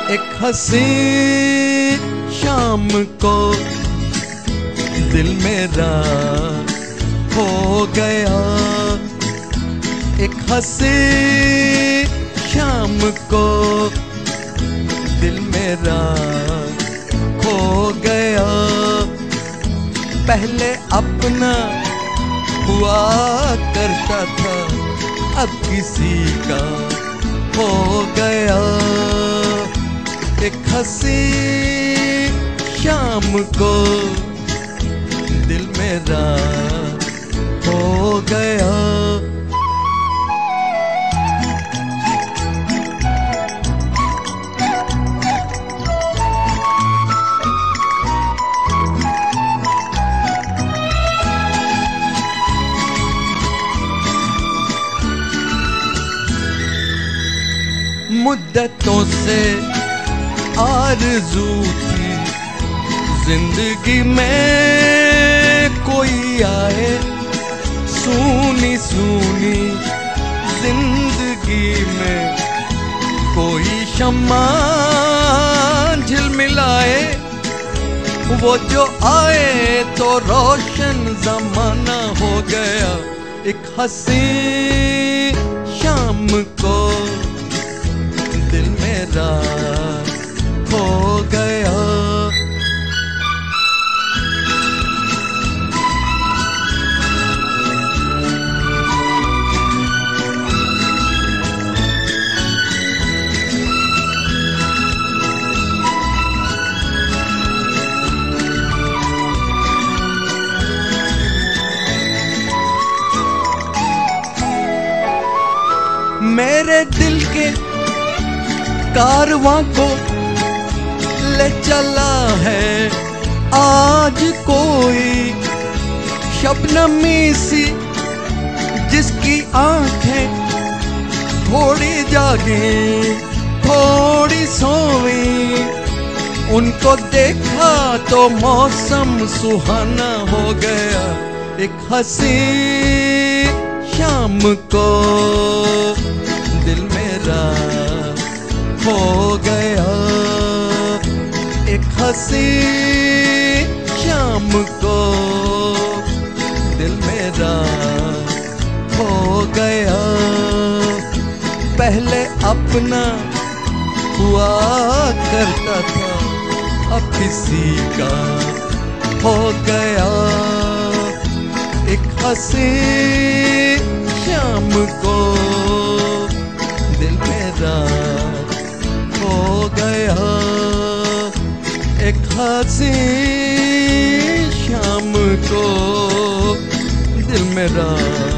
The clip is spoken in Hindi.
एक हसी शाम को दिल मेरा हो गया, एक हसी शाम को दिल मेरा खो गया। पहले अपना हुआ करता था, अब किसी का हो गया। एक हसी शाम को दिल मेरा हो गया। मुद्दतों से आरज़ू थी जिंदगी में कोई आए, सूनी सूनी जिंदगी में कोई शम्मा झिलमिलाए। वो जो आए तो रोशन ज़माना हो गया। एक हसी शाम को दिल मेरा खो गया। मेरे दिल के कारवां को ले चला है आज कोई शबनमी सी, जिसकी आंखें थोड़ी जागे थोड़ी सोई। उनको देखा तो मौसम सुहाना हो गया। एक हसी शाम को दिल मेरा हो गया। एक हसी शाम को दिल मेरा हो गया। पहले अपना हुआ करता था, अब किसी का हो गया। एक हसी शाम को दिल मेरा हो गया। एक हसी शाम को दिल मेरा